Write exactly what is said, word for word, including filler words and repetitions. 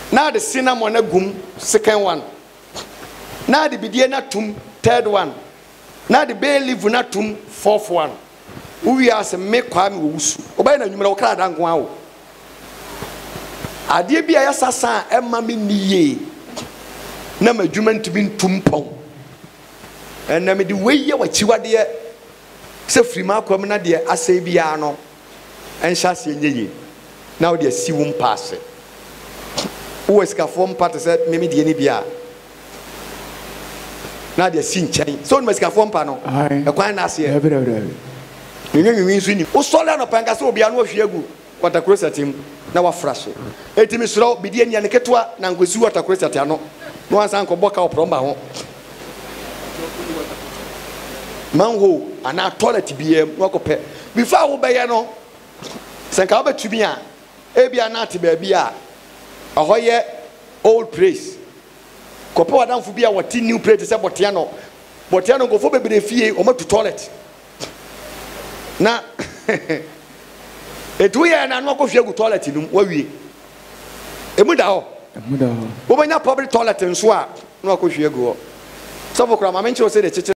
Now the cinnamon na gum second one. Now the bidie na tum third one. Now the bay leaf na tum fourth one. We are some make kwame owusu. Oba na nwumra okra dan ko awo. Ade bia ya sasa e ma me niye. Na madwuma ntimi ntumpon. Na me de weye wachiwade se frima kwam na de asai bia no. Enhya se nyeye. Na wo de siwum pass. Wo eska form part se me me de ni bia. Na de sin chen. So no eska form pa no. E kwan na ase. Ebe ebe. Nyenye nwi nsu ni. Wo sole no panka se obi anu ahwiagu. Watakuro setim na wafrashe. Etimi sro bidie nya ne ketua na ngosi watakuro setia no. No ansan ko boka opromba ho. Mango ana toilet biem wakope. Before wo beye no. Senka wo betumi a ebia na ate ba bia. Ahoye old place. Kope wadamfu bia wati new place se botia no. Botia no gofo bebere fie o matu toilet. Na etu ye na no akofie gu toilet num wawie emu da ho emu da ho wo banya public toilet nso a no akofie gu ho so for kra ma menche o se de